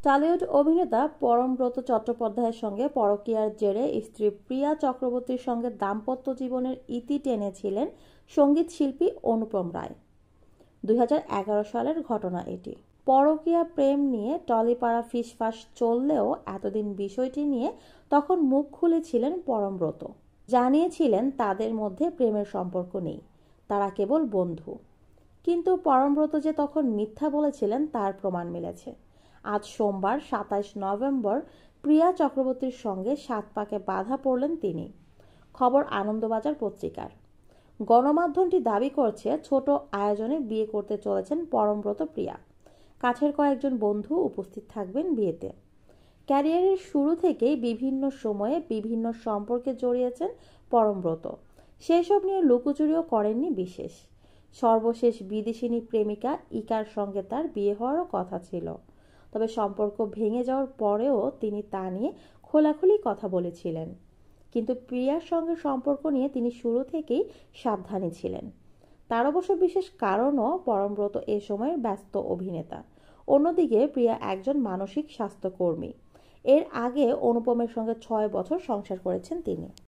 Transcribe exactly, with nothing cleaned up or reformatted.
Tollywood অভিনেতা পরমব্রত চট্টোপাধ্যায়ের সঙ্গে পরকীয়ার জেরে স্ত্রী প্রিয়া চক্রবর্তীর সঙ্গে দাম্পত্য জীবনের ইতি টেনেছিলেন সঙ্গীত শিল্পী অনুপম রায়। দুই হাজার এগারো সালের ঘটনা এটি। পরকীয়া প্রেম নিয়ে টলিপাড়া ফিসফাস চললেও এতদিন বিষয়টি নিয়ে তখন মুখ খুলেছিলেন পরমব্রত। জানিয়েছিলেন তাদের মধ্যে প্রেমের সম্পর্ক নেই, তারা কেবল বন্ধু। কিন্তু পরমব্রত যে তখন মিথ্যা বলেছিলেন তার প্রমাণ মিলেছে। আজ সোমবার সাতাইশ নভেম্বর প্রিয়া চক্রবর্তীর সঙ্গে সাত পাকে বাধা পড়লেন তিনি। খবর আনন্দবাজার পত্রিকার। গণমাধ্যমটি দাবি করছে ছোট আয়োজনে বিয়ে করতে চলেছেন পরমব্রত প্রিয়া। কাছের কয়েকজন বন্ধু উপস্থিত থাকবেন বিয়েতে। ক্যারিয়ারের শুরু থেকেই বিভিন্ন সময়ে বিভিন্ন সম্পর্কে জড়িয়েছেন পরমব্রত। সেসব নিয়ে লুকোচুরিও করেননি বিশেষ। সর্বশেষ বিদেশিনী প্রেমিকা ইকার সঙ্গে তার বিয়ে হওয়ারও কথা ছিল। তবে সম্পর্ক ভেঙে যাওয়ার পরেও তিনি তা নিয়ে খোলাখুলি কথা বলেছিলেন। কিন্তু প্রিয়ার সঙ্গে সম্পর্ক নিয়ে তিনি শুরু থেকেই সাবধানী ছিলেন। তার অবশ্য বিশেষ কারণও পরমব্রত এ সময়ের ব্যস্ত অভিনেতা। অন্যদিকে প্রিয়া একজন মানসিক স্বাস্থ্যকর্মী। এর আগে অনুপমের সঙ্গে ছয় বছর সংসার করেছেন তিনি।